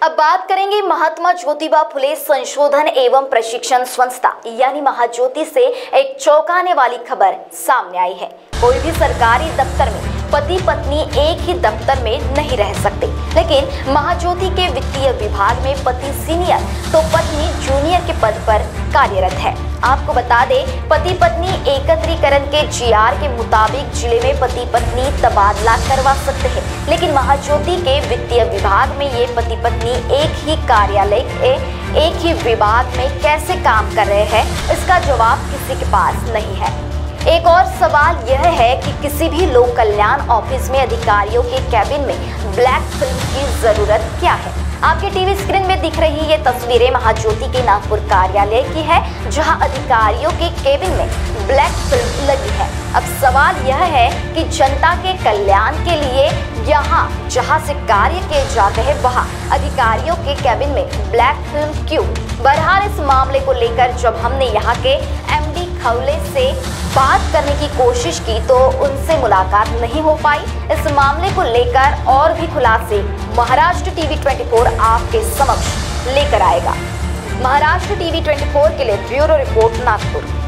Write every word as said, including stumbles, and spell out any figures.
अब बात करेंगे महात्मा ज्योतिबा फुले संशोधन एवं प्रशिक्षण संस्था यानी महाज्योति से एक चौंकाने वाली खबर सामने आई है। कोई भी सरकारी दफ्तर में पति पत्नी एक ही दफ्तर में नहीं रह सकते, लेकिन महाज्योति के वित्तीय विभाग में पति सीनियर तो पत्नी जूनियर के पद पर कार्यरत है। आपको बता दें, पति पत्नी एकत्रीकरण के जीआर के मुताबिक जिले में पति पत्नी तबादला करवा सकते हैं, लेकिन महाज्योति के वित्तीय विभाग में ये पति पत्नी एक ही कार्यालय के एक ही विभाग में कैसे काम कर रहे हैं, इसका जवाब किसी के पास नहीं है। एक और सवाल यह है कि किसी भी लोक कल्याण ऑफिस में अधिकारियों के कैबिन में ब्लैक फिल्म की जरूरत क्या है। आपके टीवी स्क्रीन में दिख रही ये तस्वीरें महाज्योति के नागपुर कार्यालय की है, जहां अधिकारियों के केबिन में ब्लैक फिल्म लगी है। अब सवाल यह है कि जनता के कल्याण के लिए यहाँ जहां से कार्य किए जाते हैं वहां अधिकारियों के केबिन में ब्लैक फिल्म क्यों। बहरहाल इस मामले को लेकर जब हमने यहाँ के एमडी खवले से बात करने की कोशिश की तो उनसे मुलाकात नहीं हो पाई। इस मामले को लेकर और भी खुलासे महाराष्ट्र टीवी चौबीस आपके समक्ष लेकर आएगा। महाराष्ट्र टीवी चौबीस के लिए ब्यूरो रिपोर्ट नागपुर।